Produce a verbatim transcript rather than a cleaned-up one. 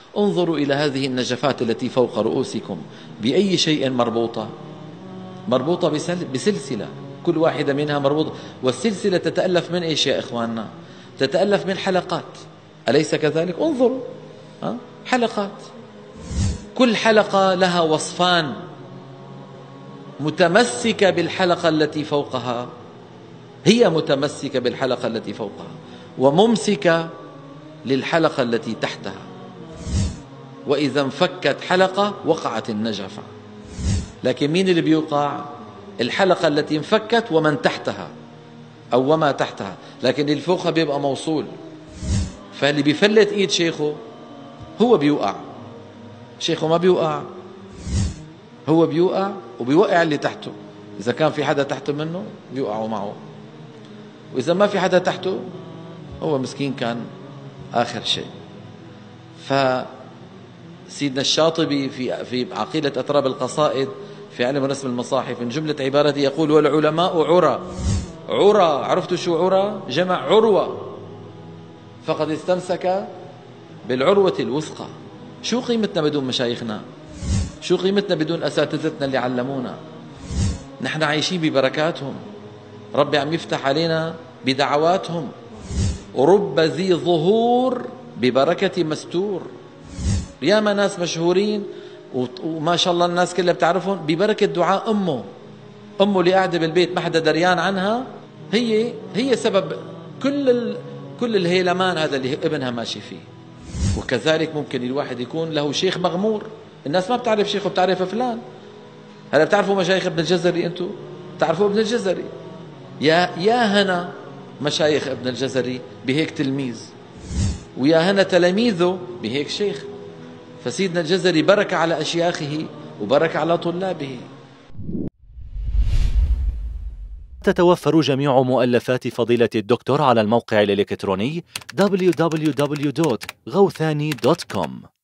انظروا إلى هذه النجفات التي فوق رؤوسكم، بأي شيء مربوطة؟ مربوطة بسلسلة، كل واحدة منها مربوطة، والسلسلة تتألف من إيش يا إخواننا؟ تتألف من حلقات، أليس كذلك؟ انظروا أه؟ حلقات، كل حلقة لها وصفان، متمسكة بالحلقة التي فوقها، هي متمسكة بالحلقة التي فوقها وممسكة للحلقة التي تحتها، وإذا انفكت حلقة وقعت النجفة. لكن مين اللي بيوقع؟ الحلقة التي انفكت ومن تحتها أو وما تحتها، لكن اللي فوقها بيبقى موصول. فاللي بيفلت إيد شيخه هو بيوقع، شيخه ما بيوقع، هو بيوقع وبيوقع اللي تحته. إذا كان في حدا تحته منه بيوقعوا معه، وإذا ما في حدا تحته هو مسكين كان آخر شيء. فسيدنا الشاطبي في في عقيدة أتراب القصائد في علم رسم المصاحف من جملة عبارته يقول: والعلماء عرى. عرى، عرفتوا شو عرى؟ جمع عروة، فقد استمسك بالعروة الوثقى. شو قيمتنا بدون مشايخنا؟ شو قيمتنا بدون أساتذتنا اللي علمونا؟ نحن عايشين ببركاتهم، ربي عم يفتح علينا بدعواتهم. ورب ذي ظهور ببركة مستور. ياما ناس مشهورين وما شاء الله الناس كلها بتعرفهم ببركة دعاء أمه. أمه اللي قاعدة بالبيت ما حدا دريان عنها، هي هي سبب كل ال... كل الهيلمان هذا اللي ابنها ماشي فيه. وكذلك ممكن الواحد يكون له شيخ مغمور، الناس ما بتعرف شيخه، بتعرف فلان. هلا بتعرفوا مشايخ ابن الجزري؟ انتم بتعرفوا ابن الجزري؟ يا يا هنا مشايخ ابن الجزري بهيك تلميذ، ويا هنا تلاميذه بهيك شيخ. فسيدنا الجزري برك على أشياخه وبرك على طلابه. تتوفر جميع مؤلفات فضيلة الدكتور على الموقع الإلكتروني دبليو دبليو دبليو دوت غوثاني دوت كوم.